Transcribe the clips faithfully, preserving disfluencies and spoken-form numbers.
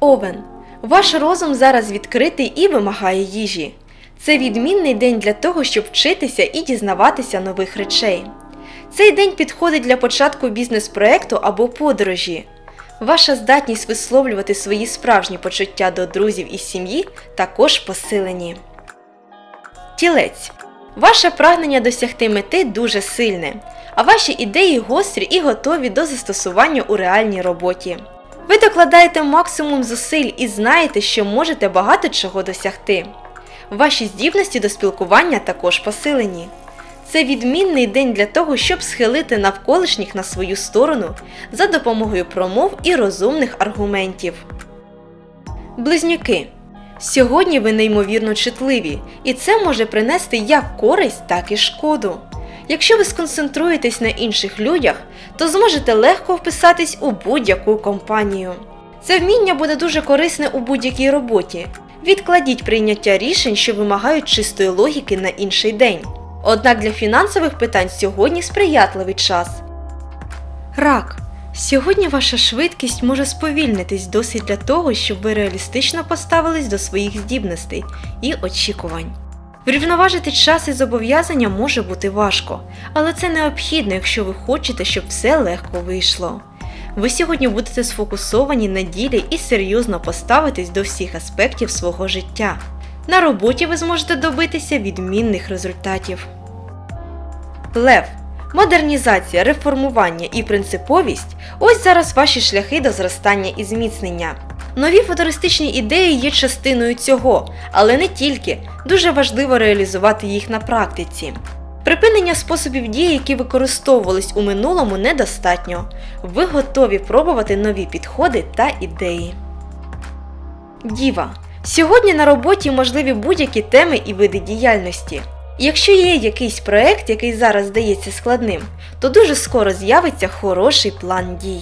Овен. Ваш розум зараз відкритий і вимагає їжі. Це відмінний день для того, щоб вчитися і дізнаватися нових речей. Цей день підходить для початку бізнес-проекту або подорожі. Ваша здатність висловлювати свої справжні почуття до друзів і сім'ї також посилені. Тілець. Ваше прагнення досягти мети дуже сильне, а ваші ідеї гострі і готові до застосування у реальній роботі. Ви докладаєте максимум зусиль і знаєте, що можете багато чого досягти. Ваші здібності до спілкування також посилені. Це відмінний день для того, щоб схилити навколишніх на свою сторону за допомогою промов і розумних аргументів. Близнюки. Сьогодні ви неймовірно чутливі, і це може принести як користь, так і шкоду. Якщо ви сконцентруєтесь на інших людях, то зможете легко вписатись у будь-яку компанію. Це вміння буде дуже корисне у будь-якій роботі. Відкладіть прийняття рішень, що вимагають чистої логіки, на інший день. Однак для фінансових питань сьогодні сприятливий час. Рак. Сьогодні ваша швидкість може сповільнитись досить для того, щоб ви реалістично поставились до своїх здібностей і очікувань. Врівноважити час і зобов'язання може бути важко, але це необхідно, якщо ви хочете, щоб все легко вийшло. Ви сьогодні будете сфокусовані на ділі і серйозно поставитесь до всіх аспектів свого життя. На роботі ви зможете добитися відмінних результатів. Лев. Модернізація, реформування і принциповість – ось зараз ваші шляхи до зростання і зміцнення. Нові футуристичні ідеї є частиною цього, але не тільки. Дуже важливо реалізувати їх на практиці. Припинення способів дії, які використовувались у минулому, недостатньо. Ви готові пробувати нові підходи та ідеї. Діва. Сьогодні на роботі можливі будь-які теми і види діяльності. Якщо є якийсь проект, який зараз здається складним, то дуже скоро з'явиться хороший план дій.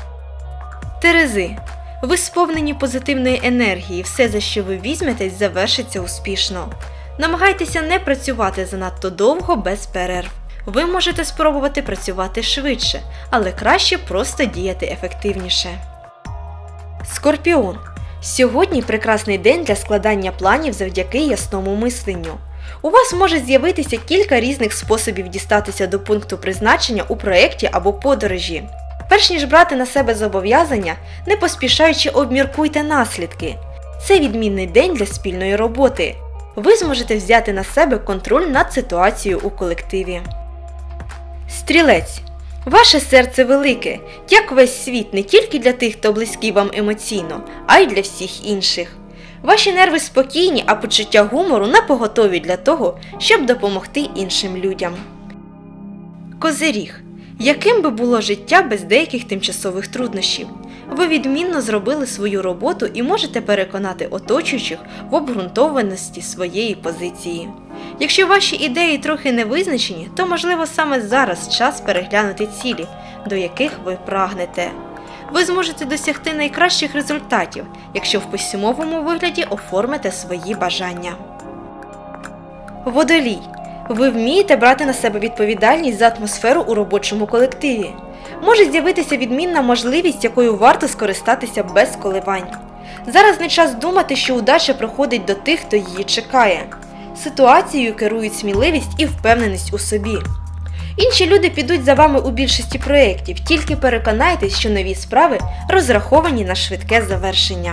Терези. Ви сповнені позитивної енергії, все, за що ви візьметесь, завершиться успішно. Намагайтеся не працювати занадто довго без перерв. Ви можете спробувати працювати швидше, але краще просто діяти ефективніше. Скорпіон. Сьогодні прекрасний день для складання планів завдяки ясному мисленню. У вас може з'явитися кілька різних способів дістатися до пункту призначення у проєкті або подорожі. Перш ніж брати на себе зобов'язання, не поспішаючи обміркуйте наслідки. Це відмінний день для спільної роботи. Ви зможете взяти на себе контроль над ситуацією у колективі. Стрілець. Ваше серце велике, як весь світ, не тільки для тих, хто близький вам емоційно, а й для всіх інших. Ваші нерви спокійні, а почуття гумору напоготові для того, щоб допомогти іншим людям. Козиріг. Яким би було життя без деяких тимчасових труднощів? Ви відмінно зробили свою роботу і можете переконати оточуючих в обґрунтованості своєї позиції. Якщо ваші ідеї трохи не визначені, то можливо саме зараз час переглянути цілі, до яких ви прагнете. Ви зможете досягти найкращих результатів, якщо в письмовому вигляді оформите свої бажання. Водолій. Ви вмієте брати на себе відповідальність за атмосферу у робочому колективі. Може з'явитися відмінна можливість, якою варто скористатися без коливань. Зараз не час думати, що удача приходить до тих, хто її чекає. Ситуацією керують сміливість і впевненість у собі. Інші люди підуть за вами у більшості проєктів, тільки переконайтесь, що нові справи розраховані на швидке завершення.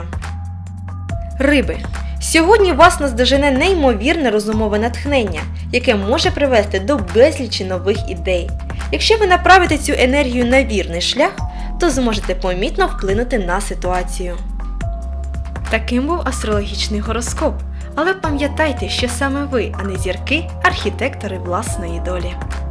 Риби. Сьогодні вас наздожене неймовірне розумове натхнення, яке може привести до безлічі нових ідей. Якщо ви направите цю енергію на вірний шлях, то зможете помітно вплинути на ситуацію. Таким був астрологічний гороскоп. Але пам'ятайте, що саме ви, а не зірки, архітектори власної долі.